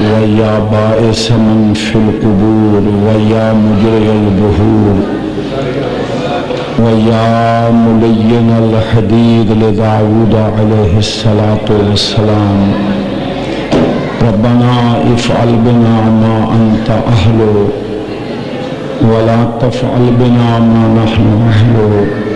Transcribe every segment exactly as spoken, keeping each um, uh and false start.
ويا بائس من في القبور ويا مجري البحور ويا ملين الحديد لداود عليه الصلاة والسلام ربنا افعل بنا ما أنت أهله ولا تفعل بنا ما نحن أهله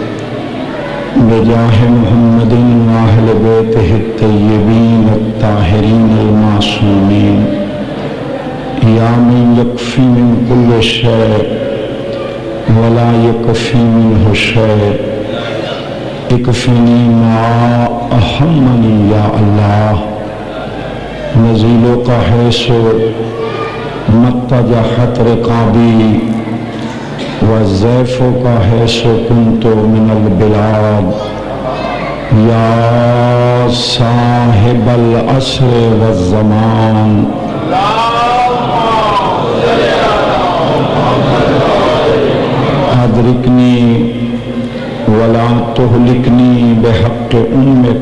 بجاه محمد وأهل بيته الطيبين الطاهرين المعصومين يا من يكفي من كل شيء ولا يكفي منه شيء اكفني ما أهمني يا الله نزيلك حيث متجحت رقابي وزيفك حيث كنت من البلاد يا صاحب العصر والزمان أدركني ولا تهلكني بحق أمك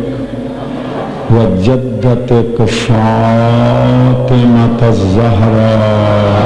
وجدتك فاطمة الزهراء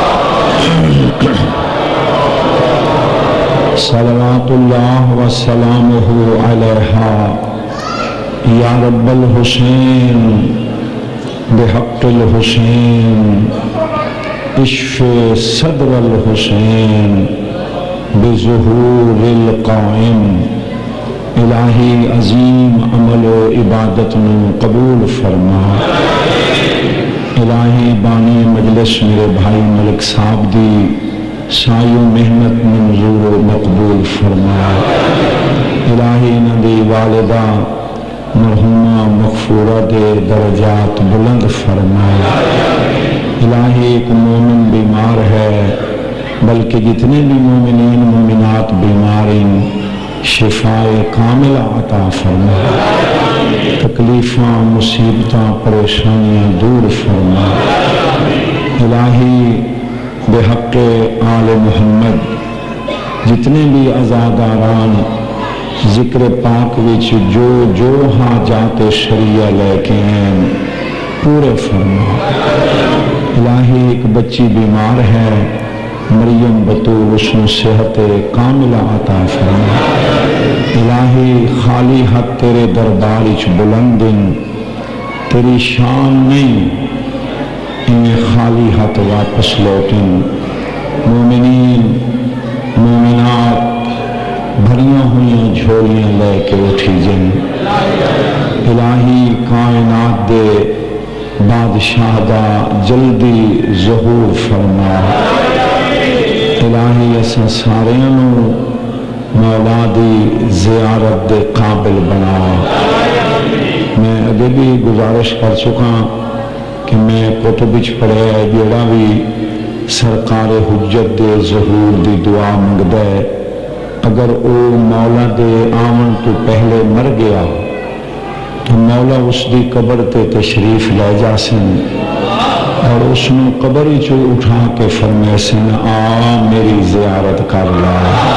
صلوات الله وسلامه عليها يا رب الحسين بحق الحسين اشف صدر الحسين بظہور القائم الہی عظیم عمل و عبادت میں قبول فرما الہی بانی مجلس میرے بھائی ملک صاحب دی سائی و محنت منظور و مقبول فرما الہی ندی والدہ مرحومہ مغفورہ دے درجات بلند فرما الہی ایک مومن بیمار ہے بلکہ جتنے بھی مومنین مومنات بیمارین شفاء کاملہ عطا فرما تکلیفاں مصیبتاں پریشانیاں دور فرما الہی بحق آل محمد جتنے بھی عزاداران ذکر پاک وچ جو جو حاجات شریعہ لے کے ہیں پورے فرما الہی ایک بچی بیمار ہے مریم بطول اس نے صحت کاملہ عطا فرما الہی خالی ہاتھ تیرے دربار وچ بلندن تیری شان نہیں انہیں خالی ہاتھ واپس لوٹن مومنین مومنات بھریاں ہوئیں جھولیاں لے کے اٹھی جن الہی کائنات دے بادشاہ دا جلدی ظہور فرما الہی اساں ساریاں نو مولا دی زیارت دے قابل بنا میں اگے بھی گزارش کر چکا کہ میں کتب وچ پڑھیا ہے جیڑا بھی سرکار حجت دے ظہور دی دعا منگدا ہے اگر او مولا دے آمن تو پہلے مر گیا تو مولا اس دی قبر تے تشریف لے جا سن اور اس نے قبر چو اٹھا کے فرمائے سن آ میری زیارت کر لا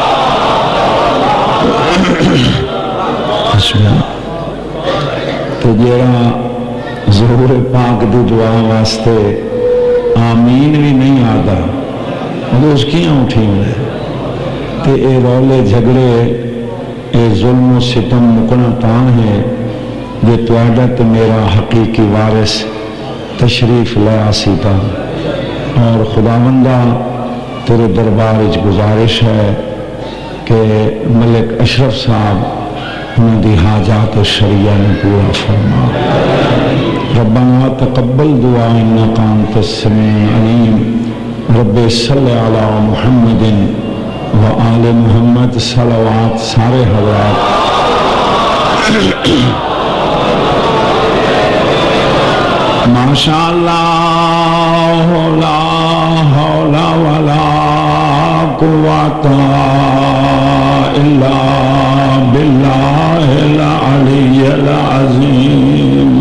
تو جیڑا ظہور پاک دی دعا واسطے آمین بھی نہیں آتا وہ اس کیاں اٹھی ہوئے تے اے رولے جھگڑے اے ظلم و ستم مکنا تان ہے جو توڑت میرا حقیقی وارث تشریف لے آسیتا اور خداوندہ تیرے دربار وچ گزارش ہے کہ ملک اشرف صاحب انہوں دی حاجات شریعہ نے پورا فرما ربنا تقبل دعا انک انت السمیع العلیم رب صلی علی محمد و آل محمد صلوات سارے حضرات ماشاءاللہ لا حول ولا قوت الا باللہ العلی العظیم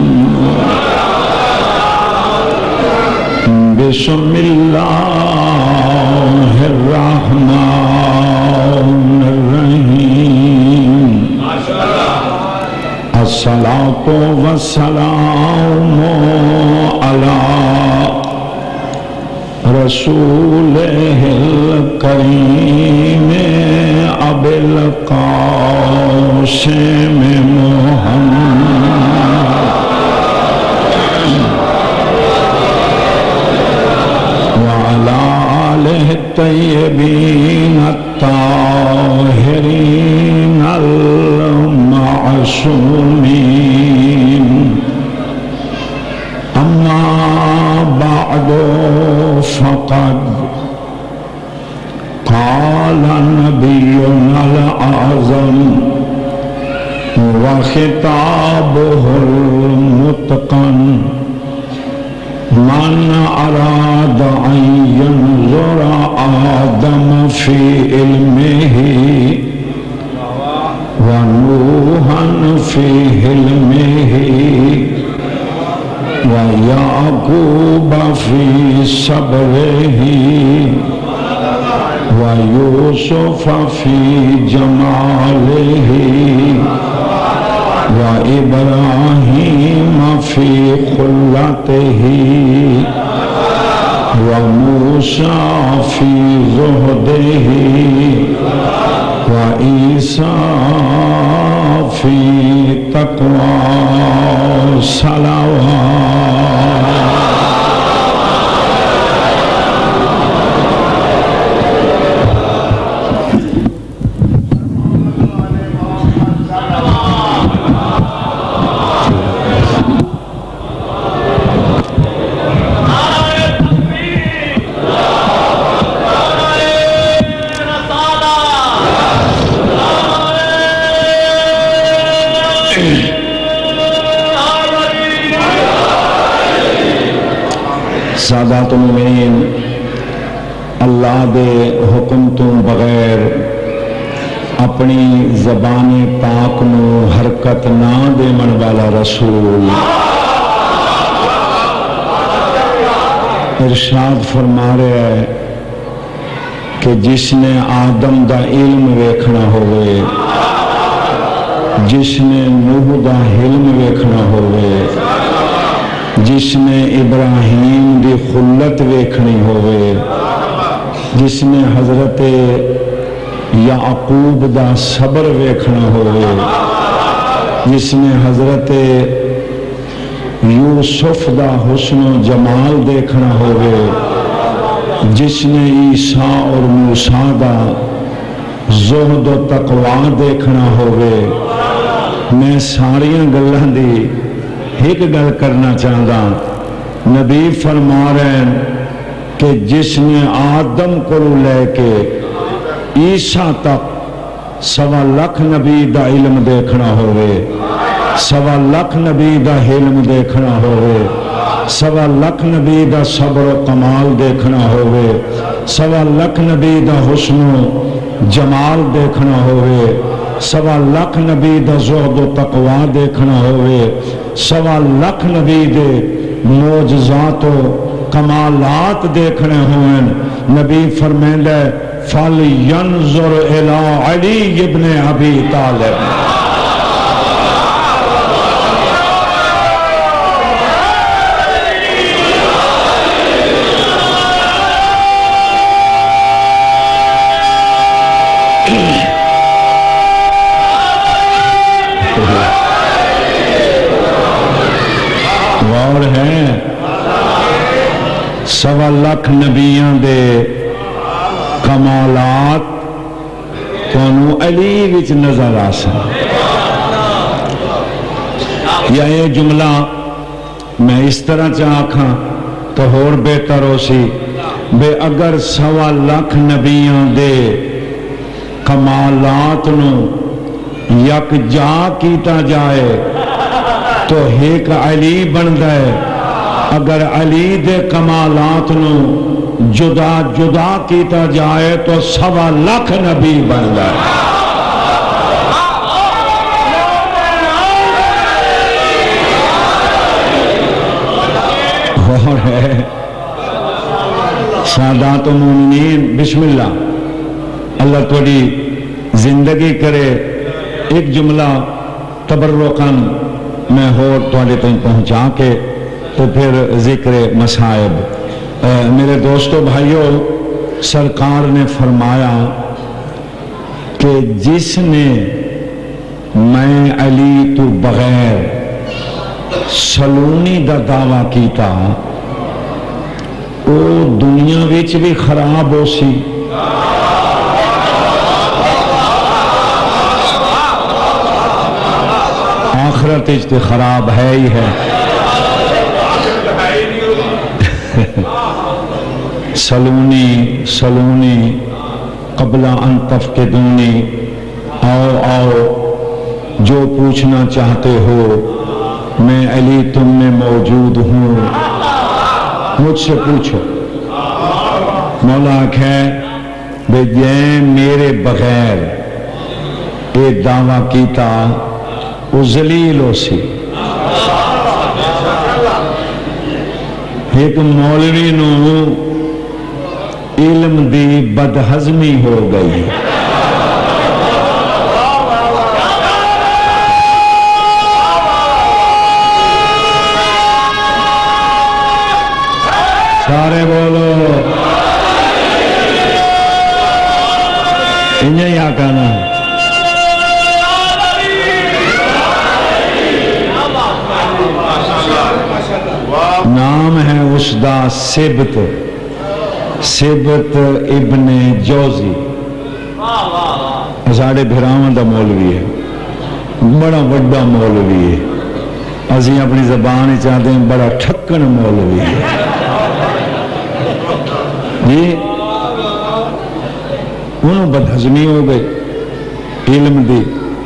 بسم اللہ الرحمن الرحیم الصلاة والسلام على رسولہ الکریم ابی القاسم محمد وعلی آلہ الطیبین الطاہرین المعصومین اما بعد فقد قال نبينا الأعظم وخطابه المتقن من أراد أن ينظر آدم في علمه ونوحا في حلمه ويعقوب في صبره ويوسف في جماله وإبراهيم في خلته وموسى في زهده وعيسى في تقوى صلوات سادات المؤمنین، اللہ دے حکم تو بغیر اپنی زبان پاک نو حرکت نہ دیمن والا رسول ارشاد فرما رہا ہے کہ جس نے آدم دا علم ویکھنا ہوئے، جس نے نوح دا حلم ویکھنا ہوئے، جس نے ابراہیم دی خلت ویکھنی ہوئے، جس نے حضرت یعقوب دا صبر ویکھنا ہوئے، جس نے حضرت یوسف دا حسن و جمال دیکھنا ہوئے، جس نے عیسیٰ اور موسیٰ دا زہد و تقوی دیکھنا ہوئے، میں ساریاں گلاں دی ایک گل کرنا چاہتا ہوں۔ نبی فرما رہے ہیں کہ جس نے آدم کو لے کے عیسیٰ تک سوا لکھ نبی دا علم دیکھنا ہوئے، سوا لکھ نبی دا علم دیکھنا ہوئے، سوا لکھ نبی دا صبر و کمال دیکھنا ہوئے، سوا لکھ نبی دا حسن و جمال دیکھنا ہوئے، سوا لکھ نبی دا زہد و تقوی دیکھنا ہوئے، سوا لکھ نبی دے معجزات و کمالات دیکھنے ہوئے، نبی فرمائندا ہے فَلْيَنْظُرْ إِلَىٰ عَلِيِّ بْنِ أَبِي طَالِبٍ۔ اور ہیں سوا لکھ نبیاں دے کمالات تانوں علی وچ نظر آسن۔ یا یہ جملہ میں اس طرح چاہاں تو اور بہتر ہو سی بے اگر سوا لکھ نبیاں دے کمالات نو یک جا کیتا جائے تو ایک علی بندا ہے، اگر علی دے کمالات نو جدا جدا کیتا جائے تو سوا لکھ نبی بندا ہے۔ اور ہے سادات و مومنین، بسم اللہ، اللہ توڑی زندگی کرے ایک جملہ تبرکاً میں ہور توڑے تین پہنچا کے تو پھر ذکر مسائب میرے دوستو بھائیوں، سرکار نے فرمایا کہ جس نے میں علی تو بغیر سلونی دا دعویٰ کیتا او دنیا وچ بھی خراب ہو سی، آخرت وچ تے خراب ہے ہی ہے۔ سلونی سلونی قبل ان تفقدونی، آؤ آؤ جو پوچھنا چاہتے ہو میں علی تم میں موجود ہوں، مجھ سے پوچھو۔ مولا کہ بے جے میرے بغیر اے دعویٰ کیتا وہ ذلیل ہو سی۔ ایک مولوی نو علم دی بدہضمی ہو گئی، سارے بولو انہیں یا کہنا۔ نام ہے اس دا سبت، سبت ابن جوزی، ساڑھے بھراون دا مولوی ہے، بڑا وڈا مولوی ہے، ازیں اپنی زبان چاہتے ہیں بڑا ٹھکن مولوی ہے جی۔ انہوں بدہضمی ہو گئی علم دی۔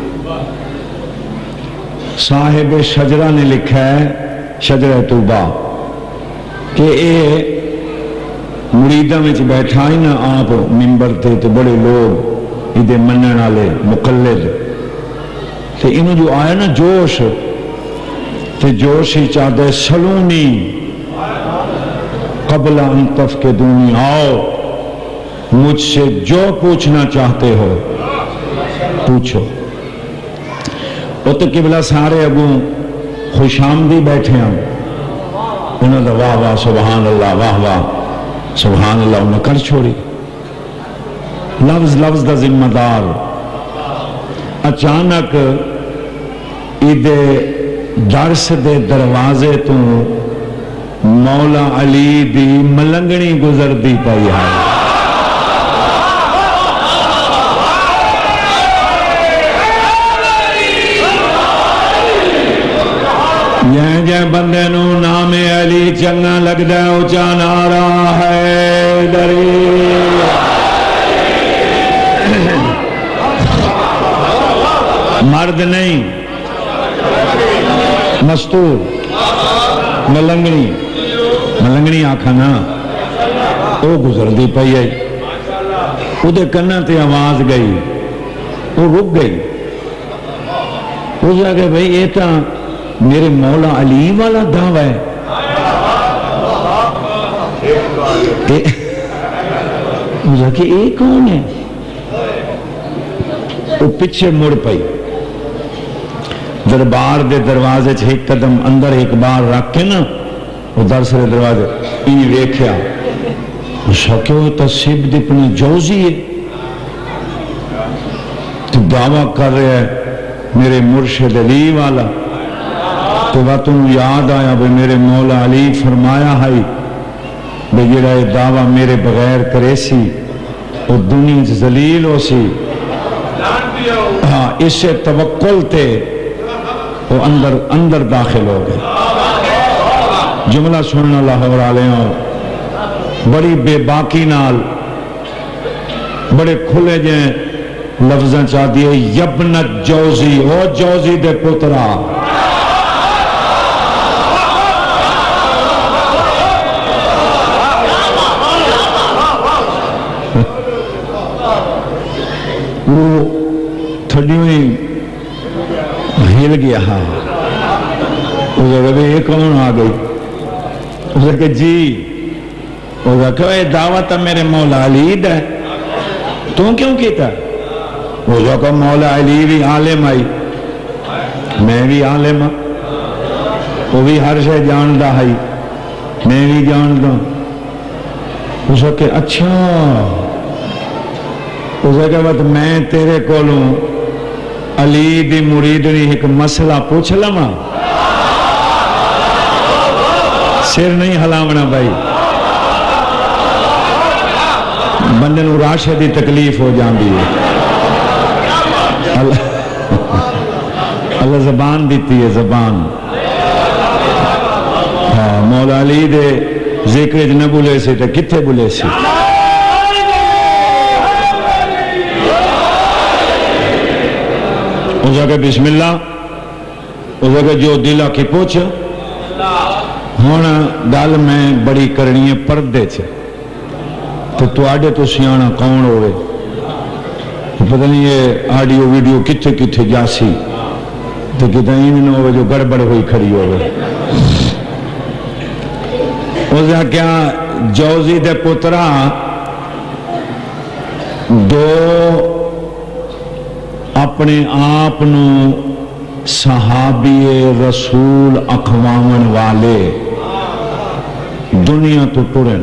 صاحب شجرہ نے لکھا ہے، شجرہ توبہ، کہ اے مریدہ میں بیٹھا ہی نا آپ ممبر تھے تو بڑے لوگ ادھے منن والے مقلد تو انہوں جو آیا نا جوش، تو جوش ہی چاہتے سلونی قبل ان تفقدونی، آؤ مجھ سے جو پوچھنا چاہتے ہو پوچھو۔ وہ تو قبلہ سارے اگوں خوش آمدی بیٹھے ہیں، انہوں نے واہ واہ سبحان اللہ واہ واہ سبحان اللہ انہوں نے کر چھوڑی۔ لفظ لفظ دا ذمہ دار اچانک ایدے درس دے دروازے تو مولا علی دی ملنگنی گزر دی پئی ہے۔ جائیں جائیں بندے نو نام علی چنگا لگدا ہے اونچا نعرہ ہے دری۔ مرد نہیں مستور، ملنگنی ملنگنی آکھا نا وہ گزر دی پئی ہے، وہ دے کنہ تے آواز گئی، وہ رک گئی، وہ جا کہ بھئی یہ تا میرے مولا علی والا دعویٰ ہے۔ وہ جا کہ یہ کون ہے؟ وہ پچھے مڑ پئی، دربار دے دروازے چھے ایک قدم اندر ایک بار رکھ کے نا وہ درسرے دروازے انہی ویکھیا، شکیو تصیب دپنی جوزی ہے، تو دعویٰ کر رہے ہے میرے مرشد علی والا۔ تو بات انہوں یاد آیا بھئی میرے مولا علی فرمایا ہے بھئی جڑا یہ دعویٰ میرے بغیر کرے سی وہ دنیا سے ذلیل ہو سی۔ ہاں اس سے توکل تے وہ اندر اندر داخل ہو گئے۔ جملہ سننا لاہور آلے ہوں بڑی بے باکی نال بڑے کھلے جائیں لفظاں چاہ دیئے، یبنت جوزی، او جوزی دے پترا، وہ تھڑیوں ہی ہل گیا۔ ہاں اس نے کہا یہ کون آ گئی؟ اس نے کہا جی، اس نے کہا یہ دعوت میرے مولا علی دا ہے، تو کیوں کیتا؟ اس نے کہا مولا علی بھی عالم آئی، میں بھی عالم ہوں، وہ بھی ہر شے جاندہ ہے، میں بھی جاندہ ہوں، اس کہ اچھا اس کے بعد میں تیرے کولوں علی دی مریدنی ایک مسئلہ پوچھ لما سر نہیں ہلاونا بھائی بندے نو راشد دی تکلیف ہو جاندی ہے اللہ اللہ زبان دیتی ہے زبان ہاں مولا علی دے ذکر نہ بولے سے تو کتھے بولے سے اس کے بسم اللہ اس کے جو دلہ کی پوچھ ہون گل میں بڑی کرنی ہے پردے چھے تو تو آڈے تو سیانا کون ہوئے پتہ نہیں یہ آڈیو ویڈیو کتھے کتھے جاسی تو کتنا ہی نہیں ہوئے جو گڑبڑ ہوئی کھڑی ہوئے اس نے کیا جوزی دے پترہ دو اپنے آپ نو صحابی رسول اخوامن والے دنیا تو ٹرن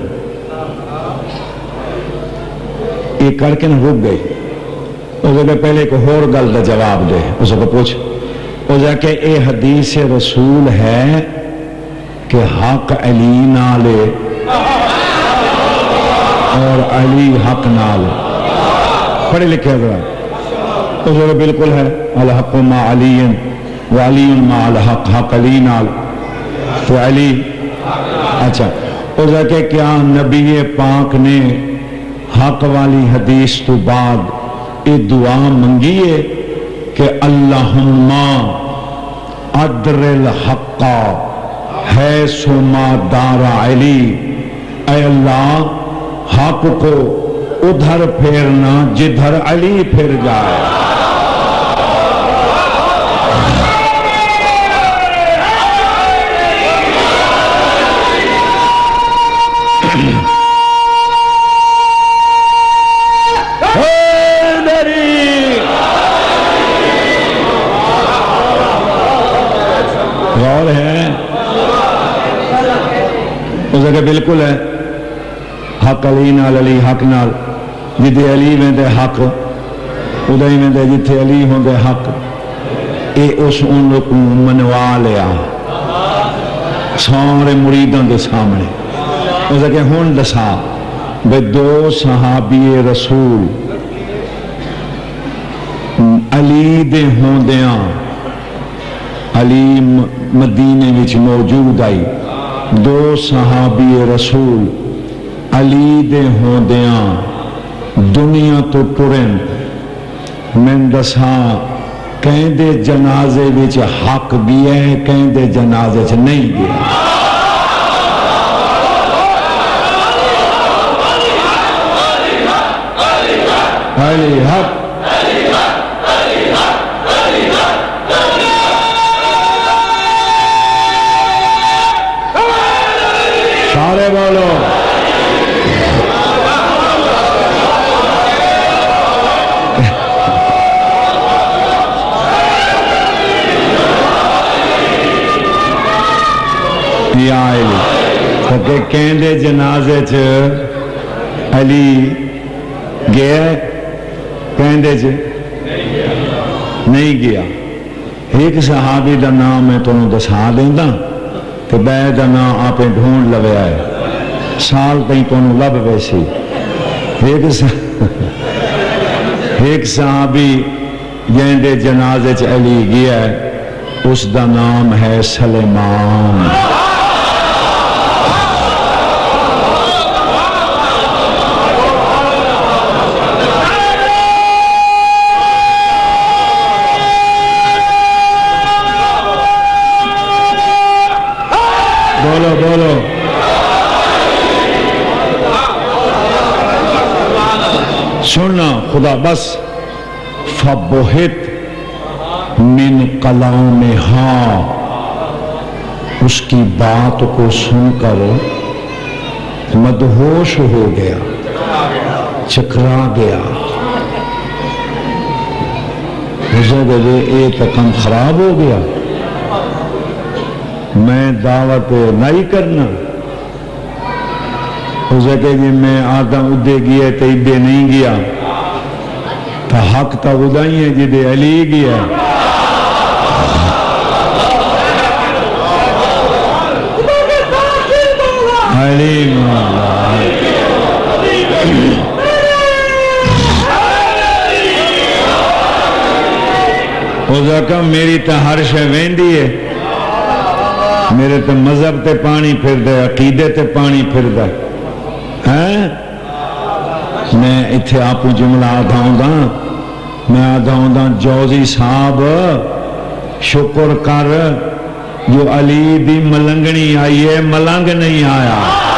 یہ کر کے نہ رک گئی اس نے پہلے ایک اور گل دا جواب دے اس کو پوچھ اس نے کہ اے حدیث رسول ہے کہ حق علی نالے اور علی حق نال پڑھے لکھے ذرا اس نے بالکل ہے الحق ما علی وعلی ما الحق حق علی نال تو علی اچھا اس نے کہ کیا نبی پاک نے حق والی حدیث تو بعد یہ دعا منگیے کہ اللہم ادر الحق ہے سما دار علی اے اللہ حق کو ادھر پھیرنا جدھر علی پھر جائے غور ہے اس جگہ بالکل ہے حق علی نال علی حق نال جدے علی میں دے حق ادھائی میں دے جتے علی ہوں دے حق اے اس ان کو منوا لیا سارے مریدان دے سامنے اس جگہ ہون دسا بے دو صحابی رسول علی دے ہوں دیاں علی مدینے وچ موجود آئی دو صحابی رسول علی دے ہوں دیاں دنیا تو ٹرن میں دسا کہیں دے جنازے وچ حق گیا ہے کہیں دے جنازے وچ نہیں گیا علی حق سارے بولو یا علی کہ کہیں دے جنازے چ علی گیا کہیں دے چ نہیں گیا ایک صحابی دا نام میں تنہوں دسا دیندہ کہ بے دا نام آپ ڈھونڈ لوے آئے سال تین تنہوں لب ویسی ایک صحابی جن دے جنازے چ علی گیا ہے اس دا نام ہے سلیمان بولو بولو سننا خدا بس فبہت من کلامہا اس کی بات کو سن کر مدہوش ہو گیا چکرا گیا گئے ایک کم خراب ہو گیا میں دعوت نہیں کرنا اسے کہ جی میں آتا ادے گیا تو ادے نہیں گیا تو حق تو ادا ہی ہے جدے علی گیا علی اسے کہ میری تو ہر شے ویندی ہے میرے تو مذہب تے پانی پھر دے عقیدے تے پانی پھر دے میں اتھے آپ جملہ آدھاؤں دا میں آدھاؤں دا جوزی صاحب شکر کر جو علی دی ملنگنی آئی ہے ملنگ نہیں آیا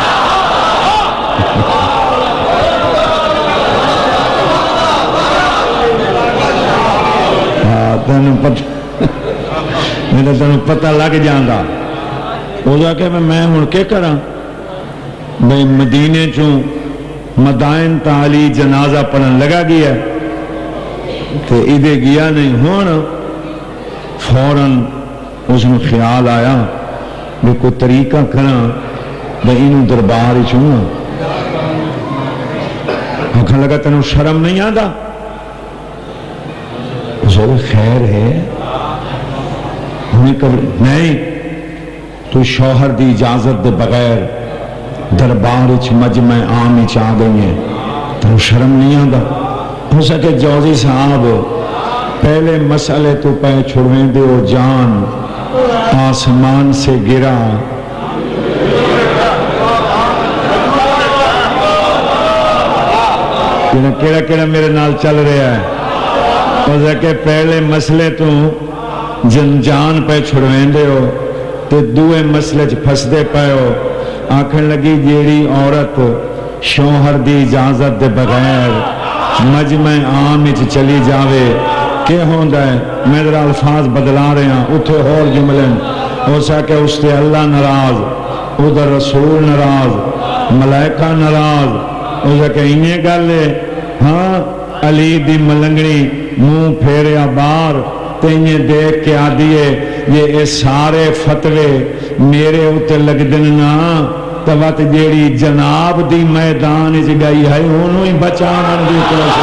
میرا تنوں پتہ لگ جاندہ وہ جا کہ میں ہوں کے کرا بھئی مدینے چوں مدائن تا علی جنازہ پڑھن لگا گیا تو ادھے گیا نہیں ہونا فوراً اس میں خیال آیا بھی کوئی طریقہ کرا بھئی انہوں دربار ہی چھونا آنکھا لگا تنوں شرم نہیں آدھا اسے خیر ہے ہمیں کبھی نہیں تو شوہر دی اجازت دے بغیر دربار اچھ مجمع عام اچھ آ گئی ہیں تو شرم نہیں آدھا ہو سکے جوزی صاحب پہلے مسئلے تو پہ چھوڑیں دے اور جان آسمان سے گرا کیڑا کیڑا میرے نال چل رہا ہے ہو سکے پہلے مسئلے تو جن جان پہ چھوڑیں دے ہو تو دوئے مسئلے پھس دے پہ ہو آنکھن لگی جیڑی عورت شوہر دی اجازت دے بغیر مجمع عام اچھ چلی جاوے کہ ہوندہ ہے میں ذرا الفاظ بدلا رہے ہیں اتھے اور جملن ہو سکے اس تے اللہ ناراض ادھر رسول ناراض ملائکہ ناراض ہو سکے انہیں گل لے ہاں علی دی ملنگنی منہ پھیریا بار تینہیں دیکھ کے آدھیے یہ سارے فتوے میرے اتے لگ دننا توات جیڑی جناب دی میدان اچ گئی ہے انہوں ہی بچانا دی طرح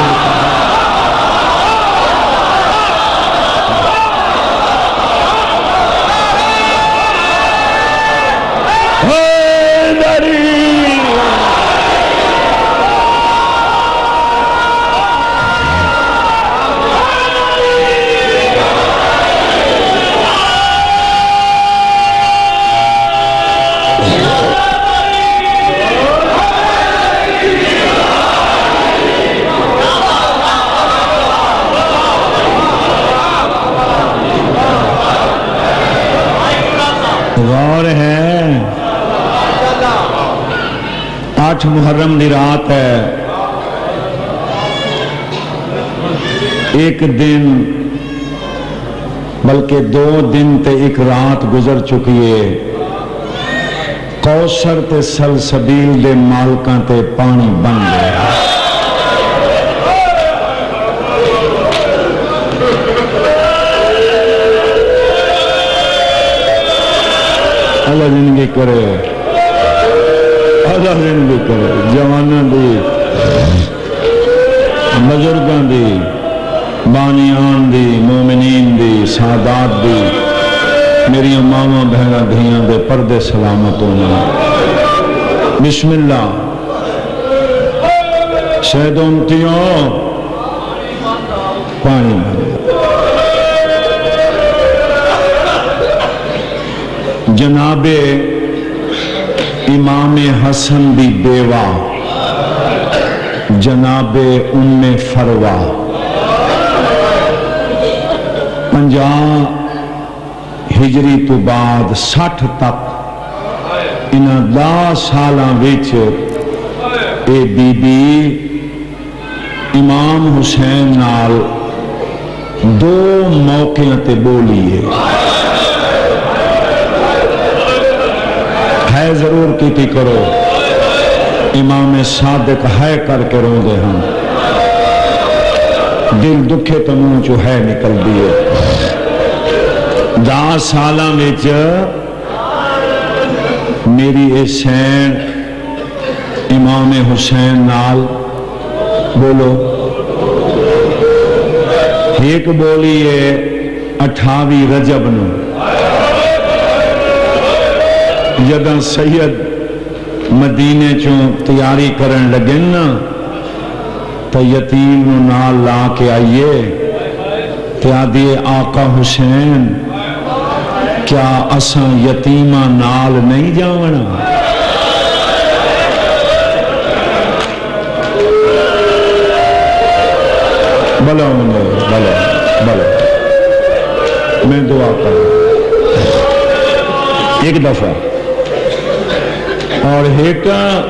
غور ہے آٹھ محرم دی رات ہے ایک دن بلکہ دو دن تے ایک رات گزر چکی ہے کوثر تے سلسبیل دے مالکاں تے پانی بن گیا اللہ زندگی کرے اللہ زندگی کرے جوانوں دی بزرگاں دی بانیان دی مومنین دی سادات دی میری ماما بہنہ دھیاں دے پردے سلامت ہونا بسم اللہ شہد امتیوں پانی بھر جناب امام حسن دی بیوہ جناب ام فروا پنجاہ ہجری تو بعد سٹھ تک انہاں دا سالاں وچ اے بی بی امام حسین نال دو موقعوں تے بولی ہے ہے ضرور کیتی کرو امام صادق ہے کر کے رو دے ہم دل دکھے تو منہ جو ہے نکل دیے دا سالاں وچ میری اے سین امام حسین نال بولو ایک بولی ہے اٹھاوی رجب نو جدہ سید مدینے چوں تیاری کرن لگن نا تو یتیم نو نال لا کے آئیے تے آدھی آقا حسین کیا اساں یتیمہ نال نہیں جاونا بلا منہ بلا بلا میں دعا کروں ایک دفعہ اور ایک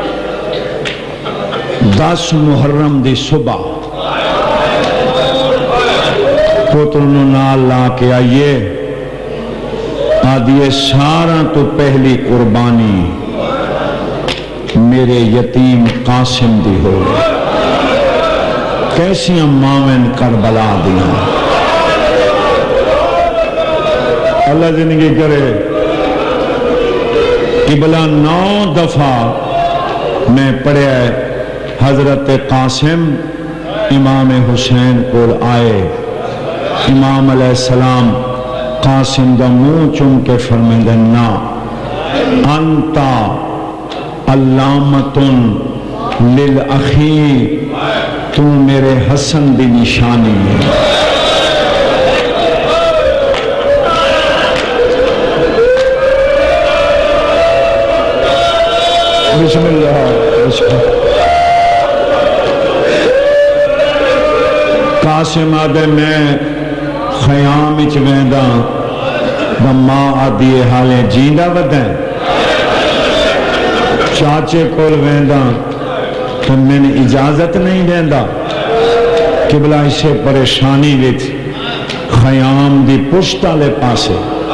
دس محرم دی صبح پوترنو نال لا کے آئیے آدھیے سارا تو پہلی قربانی میرے یتیم قاسم دی ہو کیسی امامن کربلا دیا اللہ زندگی کرے قبلہ نو دفعہ میں پڑھیا ہے حضرت قاسم امام حسین کو آئے امام علیہ السلام قاسم دا منہ چم کے فرمیندن نا انتا علامتن للأخی تو میرے حسن دی نشانی ہے بسم اللہ بسم اللہ قاسم آدھے میں خیام اچ ویندہ ماں آدھی حالیں جیندہ بدیں چاچے کول ویندہ تو میں نے اجازت نہیں دیندہ قبلہ اسے پریشانی ویت خیام دی پشتہ لے پاسے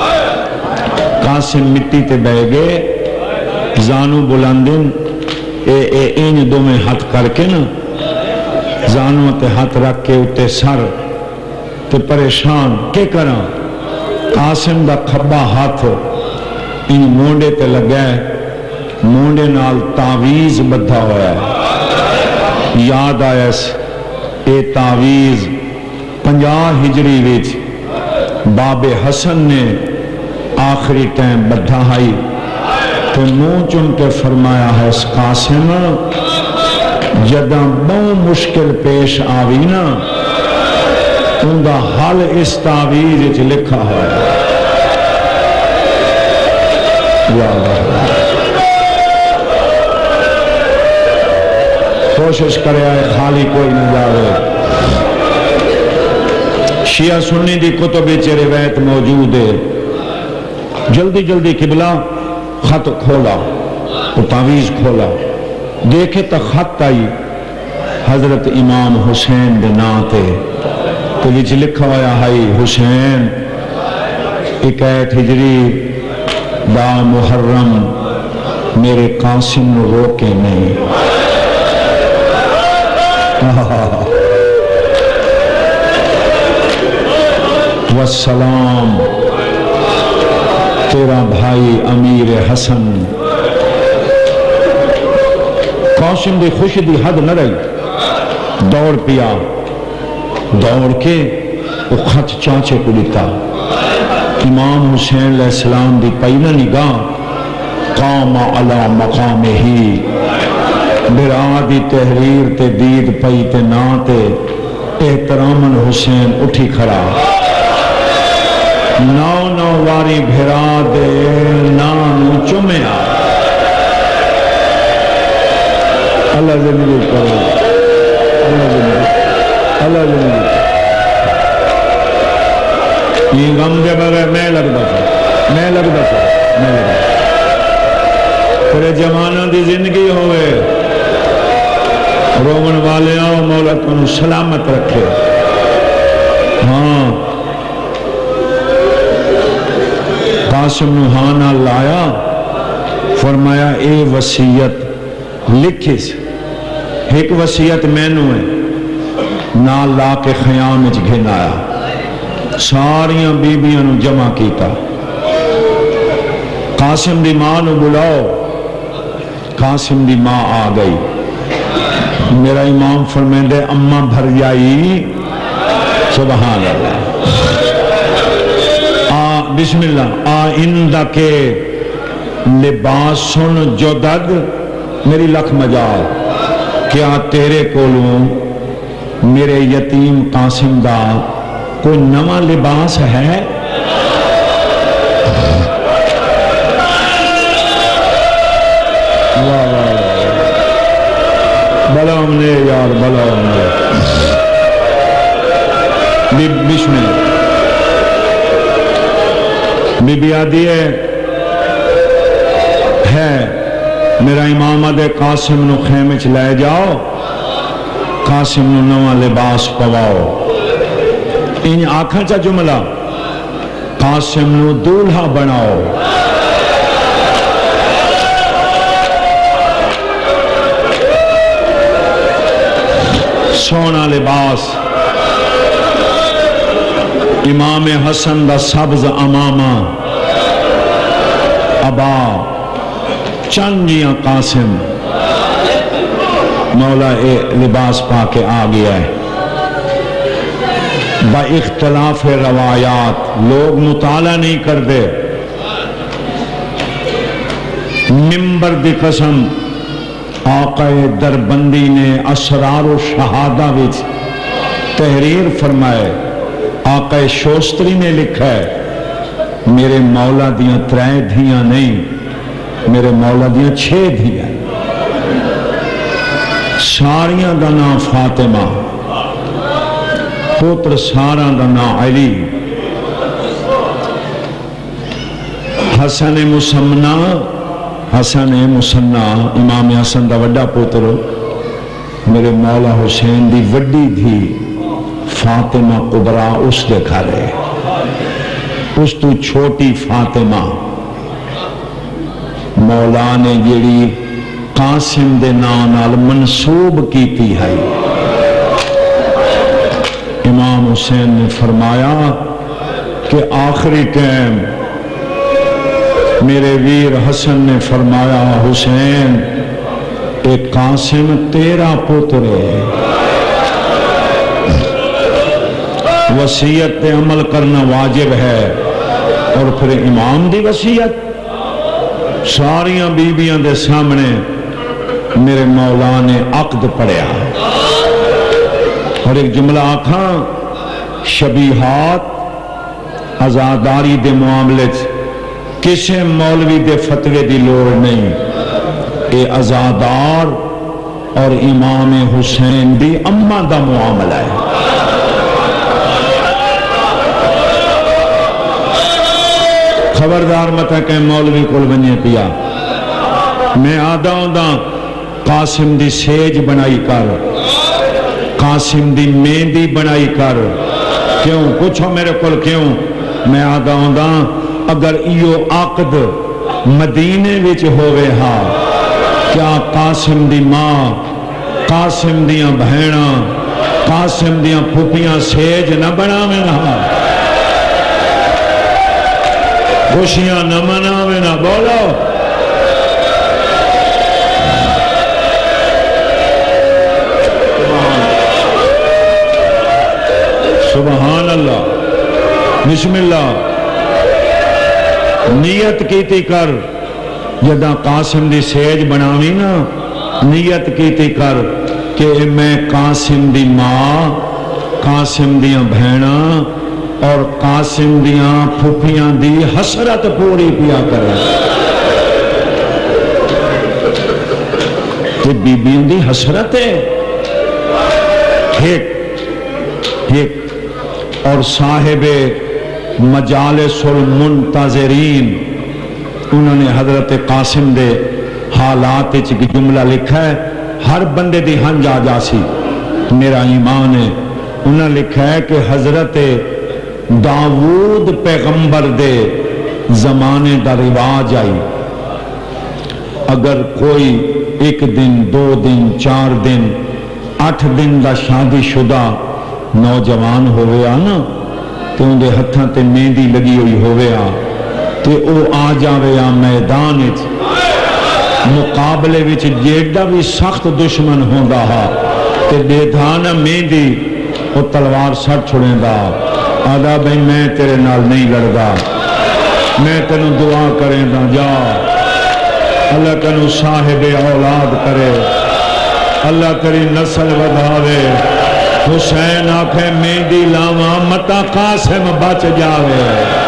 قاسم مٹی تے بہ گئے زانو بلندن اے اے این دو میں ہاتھ کر کے نا زانو تے ہاتھ رکھ کے اتے سر تے پریشان کے کرا قاسم دا کھبا ہاتھ ان مونڈے تے لگائے مونڈے نال تعویز بدھا ہویا ہے یاد آیا اے تعویز پنجاہ ہجری ویچ باب حسن نے آخری ٹائم بدھا ہائی تو منہ چن کے فرمایا ہے اس قاسم جداں بہو مشکل پیش آوی نا ان دا حل اس تعویز لکھا ہے یا اللہ کوشش کرے آئے خالی کوئی نہیں جاوے شیعہ سنی دی کتب چے روایت موجود ہے جلدی جلدی قبلہ خط کھولا وہ تعویز کھولا دیکھے تا خط آئی حضرت امام حسین دے ناتے تو وچ لکھا ہویا ہے حسین اکیت ہجری با محرم میرے قاسم نو روکے نہیں والسلام تیرا بھائی امیر حسن قاسم دی خوش دی حد نہ رہی دوڑ پیا دوڑ کے وہ خط چانچے کو لکھتا امام حسین علیہ السلام دی پہلا نگاہ قام علی مقام ہی برا دی تحریر تے دید پئی تے نا تے احترامن حسین اٹھی کھڑا نو نو واری بھرا دے نانو چمیا اللہ زندگی کرو اللہ زندگی اللہ زندگی یہ غم دے بغیر میں لگ دفع میں لگ دفع میں لگ دفع تیرے جوانہ دی زندگی ہوئے رومن والے آؤ مولا تم سلامت رکھے ہاں قاسم نوحانہ لایا فرمایا اے وصیت لکھس ایک وصیت میں نو ہے نا لا کے خیام اچ گھن آیا ساریاں بیبیاں نو جمع کیتا قاسم دی ماں نو بلاؤ قاسم دی ماں آ گئی میرا امام فرمیندے اما بھر جائی سبحان اللہ آ بسم اللہ آ اندہ کے لباسن جدد میری لکھ مجال کیا تیرے کولوں میرے یتیم قاسم دا کوئی نواں لباس ہے؟ واہ واہ بلا ہم نے یار بلا ہم نے بسم اللہ بی بی آدھی ہے میرا امام دے قاسم نو خیمے چ لے جاؤ قاسم نو نواں لباس پواؤ ان آنکھاں چا جملہ قاسم نو دولہا بناؤ سونا لباس امام حسن دا سبز امامہ ابا چنگیاں قاسم مولا اے لباس پا کے آ گیا ہے با اختلاف روایات لوگ مطالعہ نہیں کر دے ممبر دی قسم آقا دربندی نے اسرار و شہادہ وچ تحریر فرمائے آقا شوستری نے لکھا ہے میرے مولا دیاں ترائے دھیاں نہیں میرے مولا دیاں چھ دھیاں ساریاں دا نام فاطمہ پوتر ساراں دا نام علی حسن مسمنہ حسن مسنہ امام حسن دا وڈا پوتر میرے مولا حسین دی وڈی دھی فاطمہ قبرا اس دے گھرے اس تو چھوٹی فاطمہ مولا نے جیڑی قاسم دے نال منسوب کیتی ہے امام حسین نے فرمایا کہ آخری ٹائم میرے ویر حسن نے فرمایا حسین ایک قاسم تیرا پتر ہے وصیت پہ عمل کرنا واجب ہے اور پھر امام دی وصیت ساریاں بیبیاں دے سامنے میرے مولا نے عقد پڑھیا اور ایک جملہ آکھاں شبیہات عزاداری دے معاملے کسے مولوی دے فتوے دی لوڑ نہیں اے عزادار اور امام حسین دی اماں دا معاملہ ہے خبردار مت ہے کہ مولوی کول بنیے پیا میں آدھا ہوں دا قاسم دی سیج بنائی کر قاسم دی مہندی بنائی کر کیوں پوچھو میرے کول کیوں میں آدھا ہوں دا اگر ایو عقد مدینے وچ ہوئے ہاں کیا قاسم دی ماں قاسم دیاں بہناں قاسم دیاں پھوپیاں سیج نہ بناویں ہاں خوشیاں نہ مناویں نہ بولو سبحان اللہ بسم اللہ نیت کیتی کر جدہ قاسم دی سیج بناوی نا نیت کیتی کر کہ میں قاسم دی ماں قاسم دیاں بہنا اور قاسم دیاں پھوپیاں دی حسرت پوری پیا کر کہ بی بیوں دی حسرت ہے ایک ایک اور صاحب مجالس المنتظرین انہوں نے حضرت قاسم دے حالات ایک جملہ لکھا ہے ہر بندے دی ہنج آ جاسی میرا ایمان ہے انہوں نے لکھا ہے کہ حضرت داود پیغمبر دے زمانے دا رواج آئی اگر کوئی ایک دن دو دن چار دن آٹھ دن دا شادی شدہ نوجوان ہوئے آنا تو ان دے ہتھاں تے مہندی لگی ہوئی ہوئے آ تے او آ جاوے آ میدان مقابلے وچ جیڑا بھی سخت دشمن ہوندا ہا تے دے دھانا مہندی وہ تلوار سٹ چھڑیں دا آدھا بھئی میں تیرے نال نہیں لڑدا میں تینوں دعا کریں دا جا اللہ تینوں صاحب اولاد کرے اللہ تیری نسل ودھاوے حسین آنکھیں مہندی لاواں متا قاسم بچ جاوے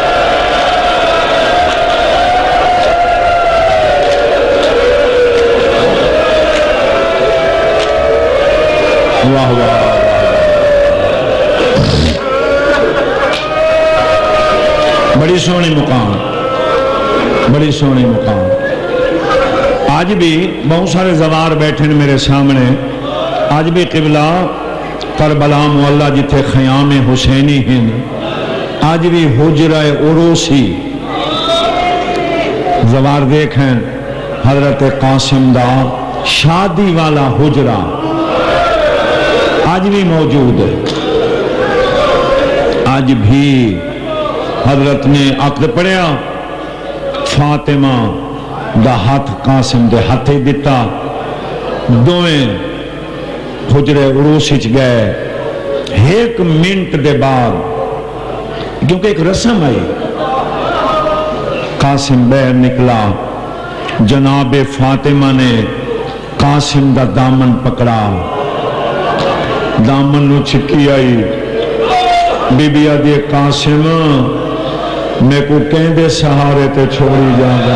واہ واہ بڑی سونی مقام بڑی سونی مقام آج بھی بہت سارے زوار بیٹھے ہیں میرے سامنے آج بھی قبلہ کربلا معلّہ جتھے خیام حسینی ہیں آج بھی حجرہ عروسی زوار دیکھیں حضرت قاسم دا شادی والا حجرہ آج بھی موجود ہے آج بھی حضرت نے عقد پڑھیا فاطمہ دا ہاتھ قاسم دے ہاتھے دیتا دوئیں حجرے عروسی چ گئے ایک منٹ دے بعد کیونکہ ایک رسم آئی قاسم بہر نکلا جناب فاطمہ نے قاسم دا دامن پکڑا دامن نو چھکی آئی بی بی آدھی قاسم میں کو کہندے سہارے تے چھوڑی جانا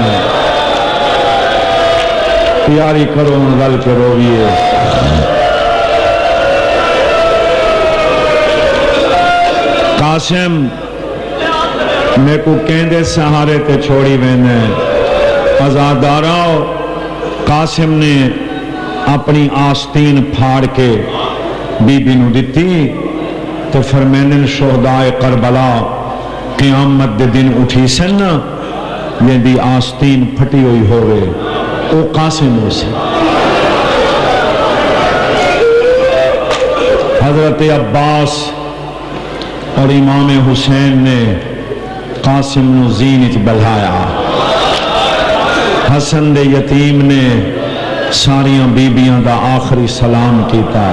پیاری کرو غل کے رویے قاسم میں کو کہندے سہارے تے چھوڑی وینے ازاداراؤ قاسم نے اپنی آستین پھاڑ کے بی بی نو دیتی تو فرمینن شہدائے کربلا قیامت دے دن اٹھی سن یہ دی آستین پھٹی ہوئی ہوئے او قاسم ہو سے حضرت عباس اور امام حسین نے قاسم نو زینت بلھایا حسن دے یتیم نے ساریاں بیبیاں دا آخری سلام کیتا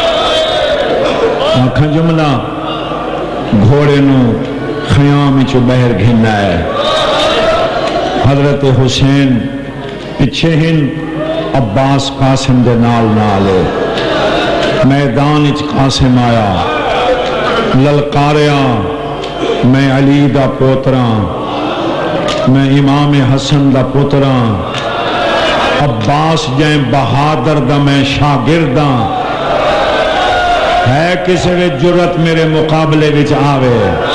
آنکھاں جملہ گھوڑے نو خیام چو بہر گھننا ہے حضرت حسین پچھے ہن عباس قاسم دے نال نالے میدان اچ قاسم آیا للکاریا میں علی دا پوتراں میں امام حسن دا پوتراں عباس جائیں بہادر دا میں شاگرداں ہے کسی وے جرت میرے مقابلے وچ آوے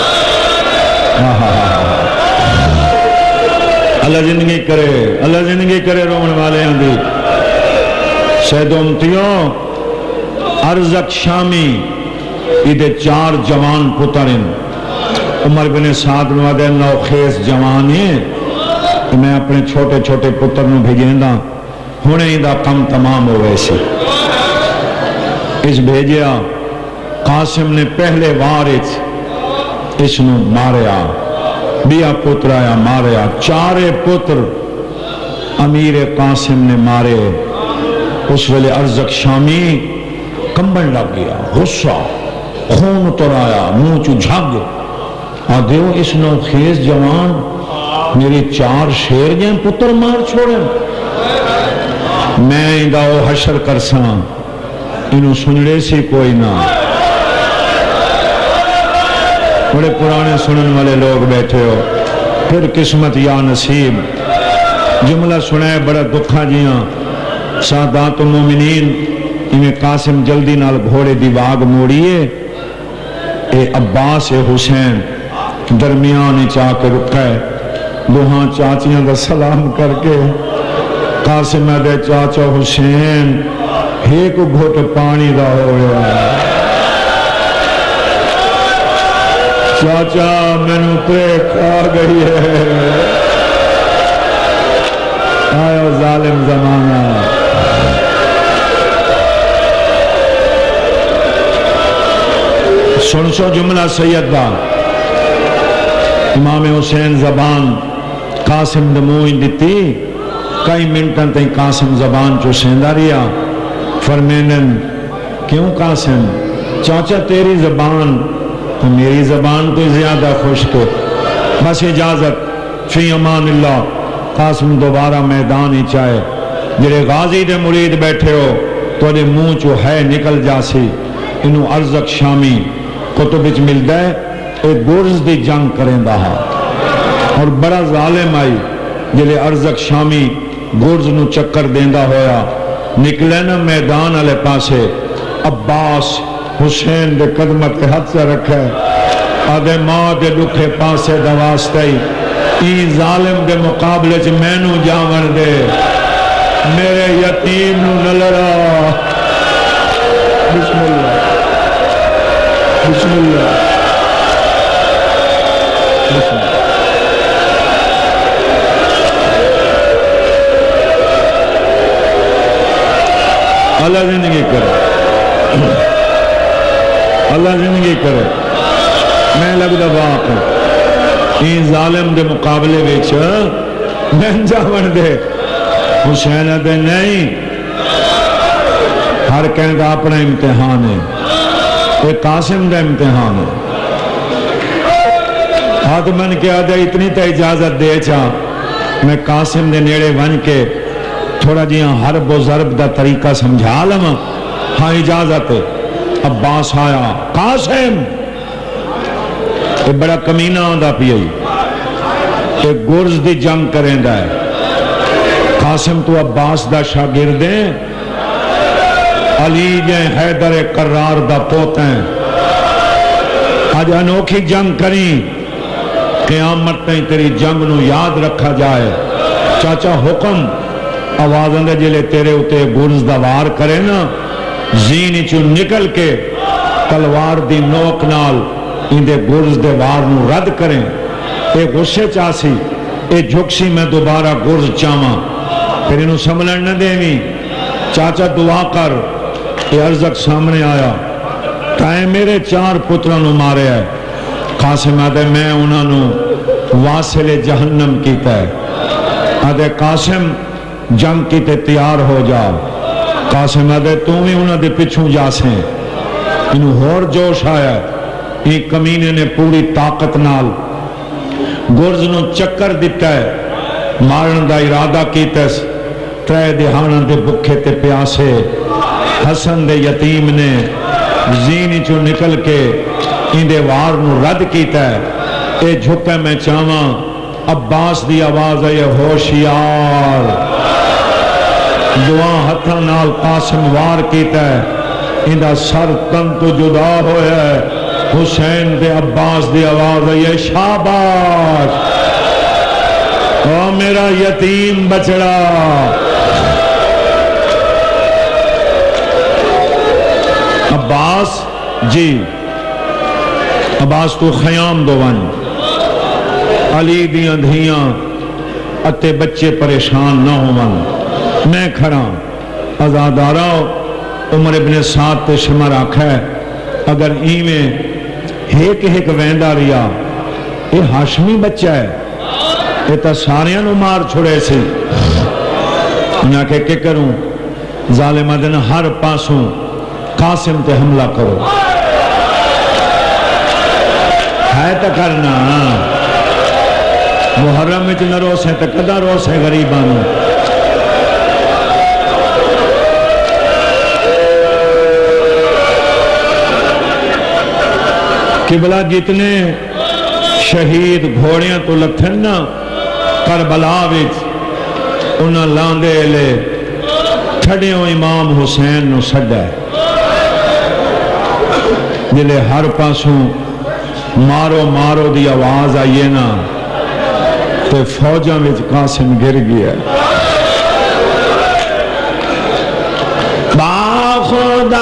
اللہ زندگی کرے اللہ زندگی کرے رون والے ہیں دی سید امتیوں ارزق شامی ایدے چار جوان پترین عمر بن سعد نوادے نو خیس جوانی کہ میں اپنے چھوٹے چھوٹے پتر نو بھیجیں دا ہونے ہی دا کم تمام ہو گئے سی اس بھیجیا قاسم نے پہلے وارث اس نو ماریا بیا پتر آیا ماریا چارے پتر امیر قاسم نے مارے اس ویلے ارزق شامی کمبن لگ گیا غصہ خون اتر آیا منہ چو جھگ آدھو اس نو خیز جوان میری چار شیر جائیں پتر مار چھوڑیں میں اندہ وہ حشر کرساں انہوں سنڑے سی کوئی نہ بڑے پرانے سنن والے لوگ بیٹھے ہو پھر قسمت یا نصیب جملہ سنائے بڑا دکھا جیاں سادات المومنین انہیں قاسم جلدی نال گھوڑے دی واگ موڑیے اے عباس اے حسین درمیانی چاہ کے رکھائے دوہاں چاچیاں دا سلام کر کے قاسم دے چاچا حسین ایک گھوٹ پانی دا ہویا چاچا میں نے پریک آ گئی ہے آیا ظالم زمانہ سن سو جملہ سید با امام حسین زبان قاسم دموئی دیتی کئی منٹوں تک قاسم زبان چو سیندا رہیا فرمینن کیوں قاسم چاچا تیری زبان تو میری زبان تو زیادہ خشک بس اجازت فی امان اللہ قاسم دوبارہ میدان ہی چاہے جڑے غازی دے مرید بیٹھے ہو تو دے منہ چو ہے نکل جاسی انہوں ارزق شامی کتب وچ ملدا ہے ایک گرز دی جنگ کریں دہا اور بڑا ظالم آئی جلے ارزق شامی گرز نو چکر دیندہ ہویا نکلے نا میدان والے پاسے عباس حسین دے قدمت کے ہاتھ سے رکھے آدھے ماں دے دکھے پاسے دواستے ای ظالم دے مقابلے چ مینوں جاون دے میرے یتیم نو نلرا بسم اللہ بسم اللہ بسم اللہ اللہ زندگی کرے اللہ زندگی کرے میں لگتا باپ این ظالم دے مقابلے ویچ میں جاون دے حسین دے نہیں ہر کہنے کا اپنا امتحان ہے ایک قاسم دا امتحان ہے ہاتھ من کے آدھے اتنی تا اجازت دے چاہ میں قاسم دے نیڑے ون کے تھوڑا جی حرب و ضرب دا طریقہ سمجھا لما ہاں اجازت ہے عباس آیا قاسم یہ بڑا کمینہ آدھا پیئی ایک گرز دی جنگ کریں دا ہے قاسم تو عباس دا شاگردیں علی جیں حیدر قرار دا پوتیں آج انوکھی جنگ کریں قیامت میں تیری جنگ نو یاد رکھا جائے چاچا حکم آوازن دے جلے تیرے اتے گرز دا وار کرے نا زین چو نکل کے تلوار دی نوک نال اندے گرز دے وار نو رد کریں اے غصے چاسی اے جھکسی میں دوبارہ گرز چاما پھر انہوں سملن نہ دیویں چاچا دعا کر اے ارزق سامنے آیا کہیں میرے چار پتروں نو مارے ہے قاسم آدھے میں انہوں نو واصل جہنم کیتا ہے آدھے قاسم جنگ کی تے تیار ہو جا قاسم آدھے تو بھی انہوں دے پچھوں جاسیں انہوں ہور جوش آیا ایک کمینے نے پوری طاقت نال گرز نو چکر دیتا ہے مارن دا ارادہ کیتس ترے دہانا دے بکھے تے پیاسے حسن دے یتیم نے زینی چو نکل کے اندے وار نو رد کیتا ہے اے جھکے میں چاہاں عباس دی آواز ہے ہوشیار دعا ہتھا نال قاسم وار کیتا ہے اندہ سر تن تو جدا ہویا ہے حسین دے عباس دی آواز ہے یہ شاباش او میرا یتیم بچڑا عباس جی عباس تو خیام دو ون علی دی اندھیاں اتے بچے پریشان نہ ہون میں کھڑا ازادارہ عمر ابن سعد تے شمر آکھا ہے اگر ایمیں ایک ایک ویندہ ریا یہ ہاشمی بچہ ہے یہ تا ساریاں نو مار چھوڑے سی انہاں کہ کہ کروں ظالم دن ہر پاسوں قاسم تے حملہ کرو ہے تا کرنا محرم میں نہ روسیں تا کدا روسیں غریبانوں قبلہ جتنے شہید گھوڑیاں تو لتھن نا کربلا وچ انہاں لاندے لے تھڑیوں امام حسین نو سڈا ہے جلے ہر پاسوں مارو مارو دی آواز آئیے نا تو فوجاں وچ قاسم گر گیا با خدا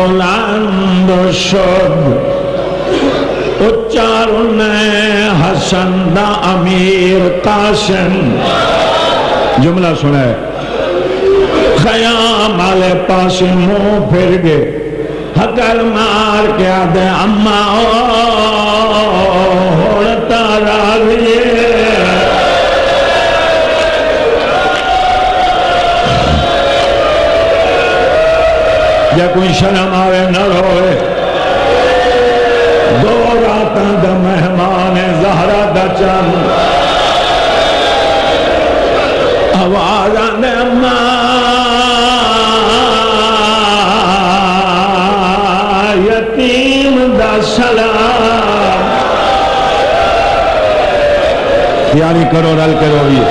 بلند شد اچارن حسن حسن دا امیر قاسم جملہ سنا ہے خیام والے پاس منہ پھر گئے حقل مار کے آدھے اماں ہوڑتا راضی یا کوئی شرم آوے نہ روئے دو راتاں دا مہمان زہرہ دا چند آواز آنے اماں یتیم دا سلام تیاری کرو رل کے روئیے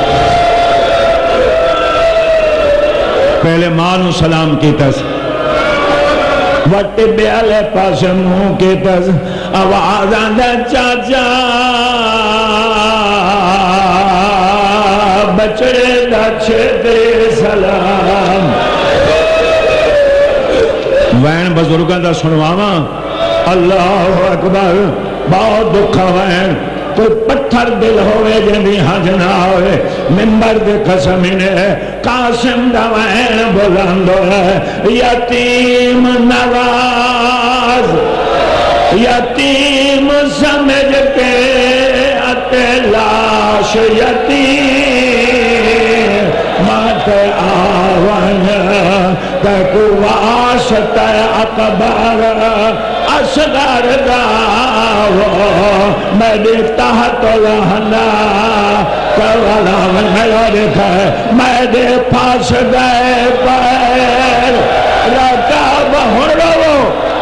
پہلے مانو سلام کی تس وٹ بیالے پاس منہ کی تس آواز آنے چاچا بچڑے دا چھتے سلام وین بزرگاں دا سنواما اللہ اکبر بہت دکھا وین کوئی پتھر دل ہوئے جنہی حج نہ ہوئے ممبر دے قسمینے قاسم دا وین بلندو ہے یتیم نواز یتیم سمجھ کے اتے لاش یتیم مات آون تک واسط اکبر اصغر داو میرے تحت لہنا کولا من میرے لکھا ہے میرے پاس گئے پیر رکاب ہو رو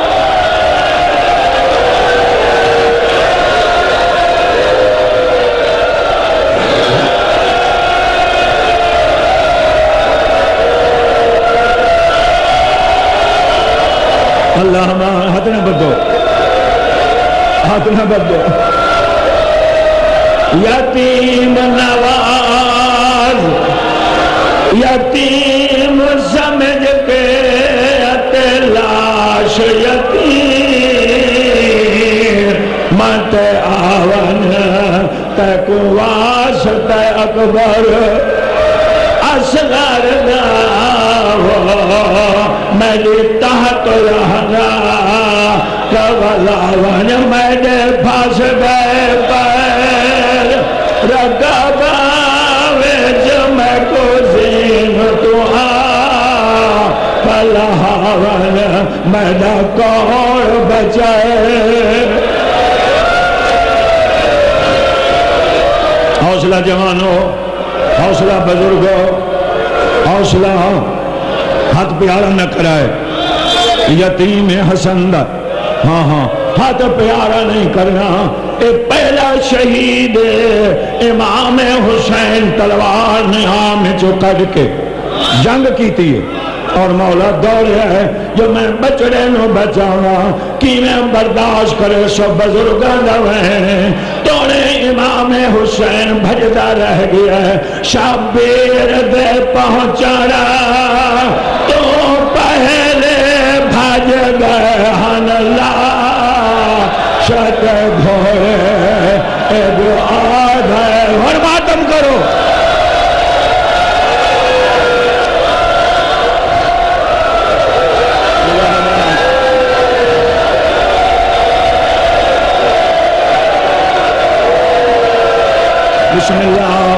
اللہ ہمارا ہاتھ نہ بدو ہاتھ نہ بدو یتیم نواز یتیم سمجھ کے لاش یتیم مت آون تک واسط اکبر اصغر داو میری تحت رہنا کبلاون میرے پاس گئے پیر رقبہ ویچ میں کو زین تو آ پلہاون میرا کور بچائے حوصلہ جوانو حوصلہ بزرگو حوصلہ ہاتھ پیارا نہ کرائے یتیم حسن دا ہاں ہاں ہاتھ پیارا نہیں کرنا اے پہلا شہید امام حسین تلوار نے آم چو کڑ کے جنگ کی تھی اور مولا دوریا ہے جو میں بچڑے نو بچاؤں کی میں برداشت کرے سو بزرگاں دویں توڑے امام حسین بھجدہ رہ گیا ہے شابیر دے پہنچانا تو پہلے بھج گئے ہن اللہ شک گھوئے اے جو آدھ ہے اور ماتم کرو بسم اللہ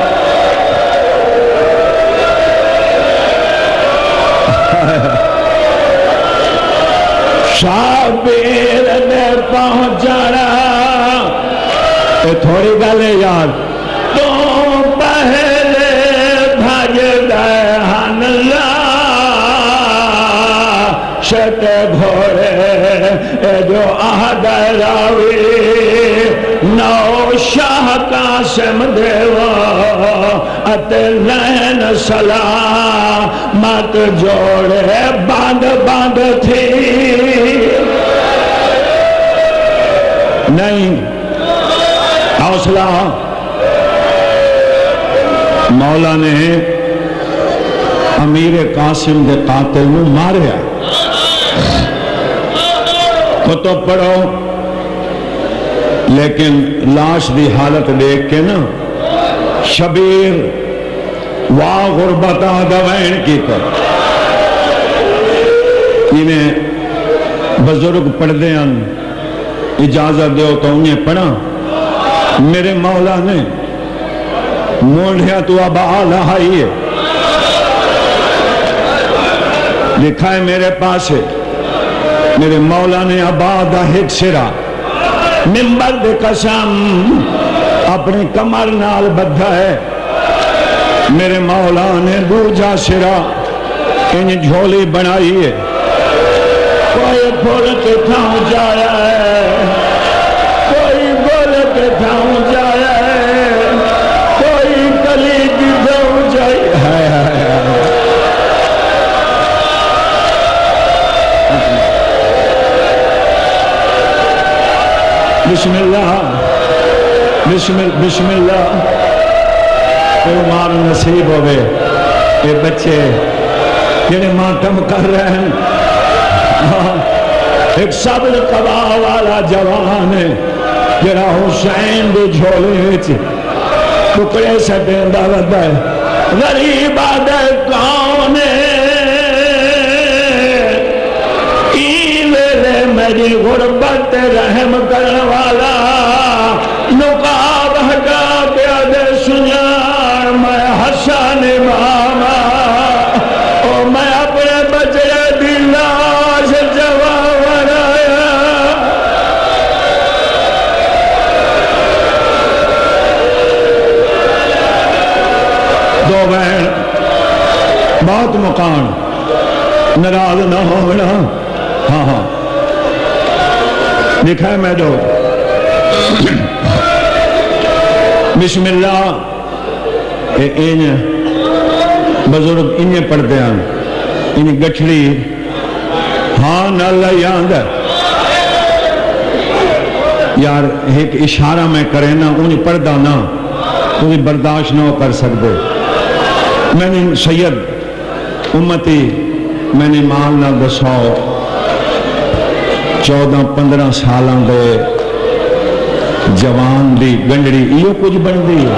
شابیر نے پہنچانا تو تھوڑی گلے یاد تو پہلے بھج گئے ہن اللہ شک گھوڑے جو آہد راوی نو شاہ قاسم دیوا اتے لین سلامت جوڑے باندھ باندھ تھی نہیں حوصلہ مولا نے امیر قاسم دے قاتل نو ماریا کتب پڑھو لیکن لاش دی حالت دیکھ کے نا شبیر واہ غربت آدوین کی کر انہیں بزرگ پڑھ دے ان اجازت دیو تو انہیں پڑھا میرے مولا نے مونڈیا تو اب آلہ آئی ہے لکھا ہے میرے پاس ہے میرے مولا نے آباد ایک سرا ممبر دے قسم اپنی کمر نال بدھا ہے میرے مولا نے دوجا سرا انہیں جھولی بنائی ہے کوئی بول کے تھاؤں جایا ہے کوئی بول کے تھاؤں جایا ہے کوئی کلی کی تھاؤں جائی ہے بسم اللہ بسم, بسم اللہ کوئی مار نصیب ہوئے یہ بچے جنہیں ماتم کر رہے ہیں ایک صبر قبا والا جوان ہے جرا حسین دے جھولے ٹکڑے سے دیندہ رہتا ہے غریب آدھے کون ہے میری غربت رحم کرنے والا نقاب ہٹا پیا دے سنیار میں حسن ماما او میں اپنے بچے دی لاش جواب آیا دو بہن بہت مکان ناراض نہ ہونا ہاں ہاں لکھا ہے میں دو بسم اللہ کہ ان بزرگ انہیں پڑھ دیا انہیں گچھڑی ہاں نہ اللہ یاد ہے یار ایک اشارہ میں کرے نا انہیں پڑھ دا نا انہیں برداشت نہ کر سکتے میں نے سید امتی میں نے مال نہ دساؤ چودہ پندرہ سالاں دے جوان دی گنڈڑی یہ کچھ بن دی ہے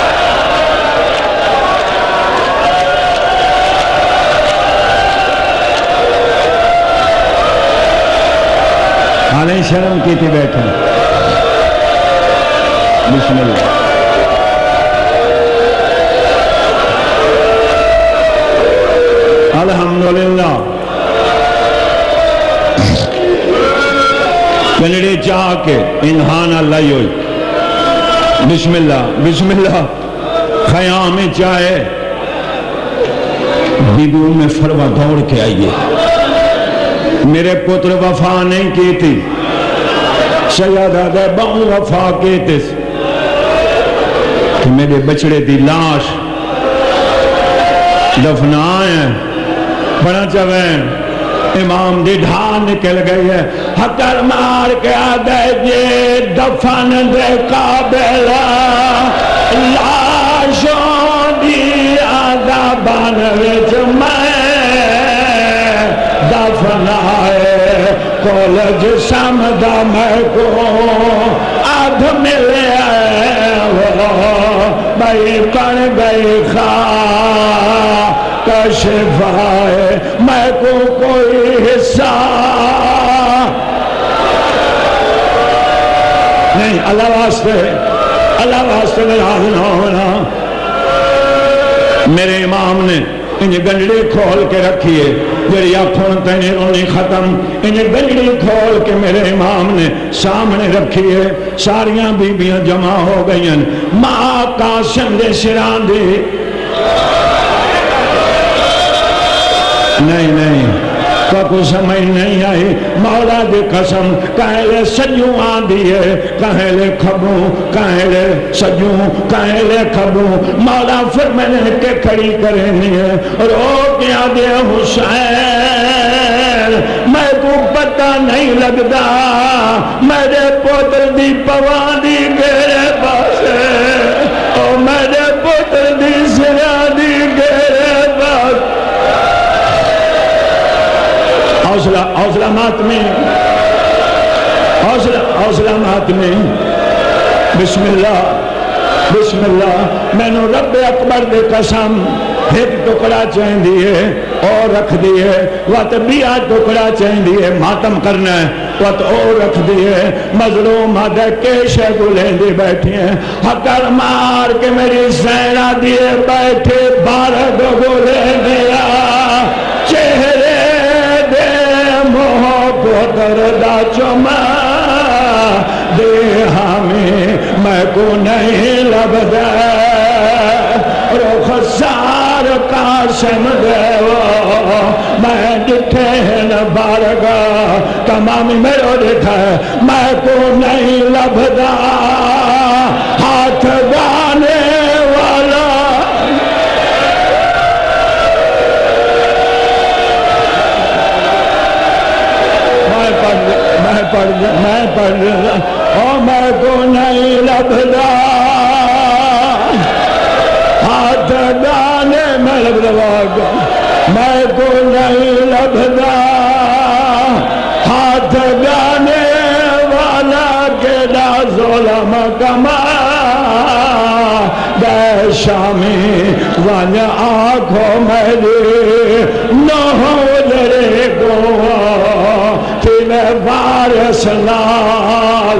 حالیں شرم کی تھی بیٹھا بسم اللہ الحمدللہ کنڑے چاہ کے انہانا لائی ہوئی بسم اللہ بسم اللہ خیام چاہے بی بی ام فروا دوڑ کے آئیے میرے پتر وفا نہیں کی تھی سیادہ دے باؤں وفا کی تھی کہ میرے بچڑے دی لاش دفنائیں بڑا چویں امام دی ڈھان نکل گئی ہے حکر مار کے آدھے جے دفن دے قابلہ لاشوں دی آدھا بانویچ میں دفن آئے کولج سمدہ میں کو آدھ ملے آئے بھائی کن گئی خواہ کشف آئے میں کو کوئی حصہ نہیں اللہ واسطے اللہ واسطے ناراض نہ ہونا میرے امام نے انہیں گنڈی کھول کے رکھیے میری آنکھوں تینیں رونی ختم انہیں گنڈی کھول کے میرے امام نے سامنے رکھیے ساریاں بیبیاں جمع ہو گئی ہیں ماں قاسم دے سران دی نہیں نہیں کو سمجھ نہیں آئی مولا دی قسم کہلے سجوں آن دیئے کہلے کھبوں کہلے سجوں کہلے کھبوں مولا فرمانے کے کھڑی کرنی ہے رو کیا دے حسین میں کو پتہ نہیں لگتا میرے پوتر دی پوان دی گیرے پاس ہے اور میرے پوتر دی سرا دی گیرے پاس حوصلہ حوصلہ مات میں حوصلہ حوصلہ مات میں بسم اللہ بسم اللہ میں نو رب اکبر دے قسم ایک ٹکڑا چاہیں دیئے اور رکھ دیئے وقت بیا ٹکڑا چاہیں دیئے ماتم کرنا ہے وقت اور رکھ دیئے مظلوم آدھے کیشے گلیں دی بیٹھی ہیں حکر مار کے میری زینہ دیئے بیٹھے بارد گلیں دیا چہرے دے محبت دردہ چما دے ہمیں میں کو نہیں لب دے روخ سار قاسم دے میں ڈٹھے ہیں بارگا تمامی میرے ڈٹھا ہے میں کو نہیں لب دا ہاتھ گانے والا میں پڑھ میں پڑھ او میں کو نہیں لبدا ہاتھ گانے میں لبدا میں کو نہیں لبدا ہاتھ گانے والا کے دا ظلم کما دے شامی وانیا آنکھوں میری نہو لرے گو تینے وارث لال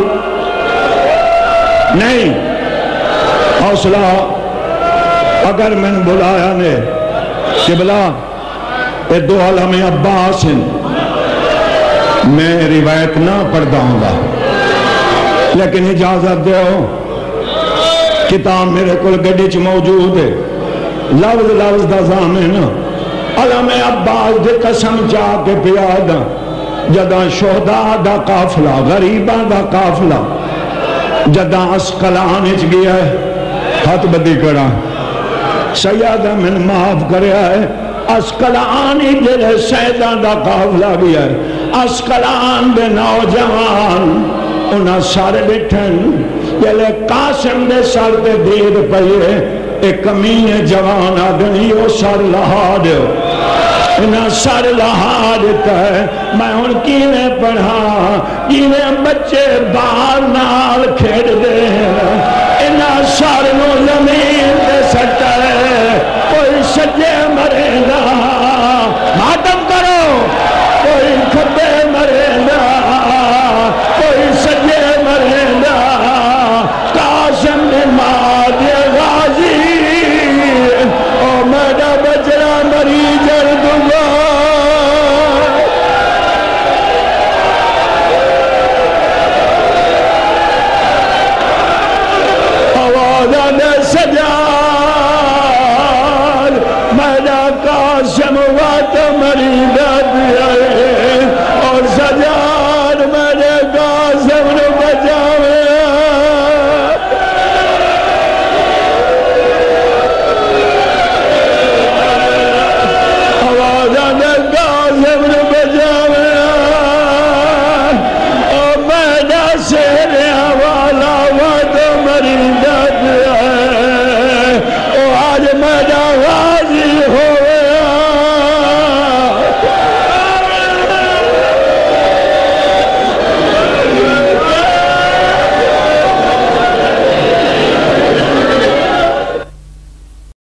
نہیں حوصلہ اگر میں نے بلایا نے قبلہ اے دو علم عباس میں روایت نہ پڑھتا ہوں گا لیکن اجازت دے ہو کتاب میرے کل گڑی چ موجود ہے لفظ لفظ دا زامن علم عباس دے قسم جا کے پیادا جدہ شہداء دا قافلہ غریباں دا قافلہ جدہ اسقلان اچ گیا ہے ہاتھ بدی کرا سیادہ من معاف کریا ہے اسقلان ہی جلے سیدہ دا قافلہ گیا ہے اسقلان دے نوجوان انہاں سارے بیٹھن جلے قاسم دے سر دے دید پہیے ایک کمین جوان آدھنی وہ سر لہا دے انہاں سر لہا دیتا ہے میں ان کینے پڑھا کینے بچے باہر نال کھیڑ دے انہاں سر نو زمین دے سٹا ہے کوئی سجے مرے گا ماتم کرو کوئی کھبے مرے گا کوئی سجے مرے گا قاسم نے ماد غازی او میرا بچڑا مری جرد گا آوازہ نے سجاد میرا قاسم وات مری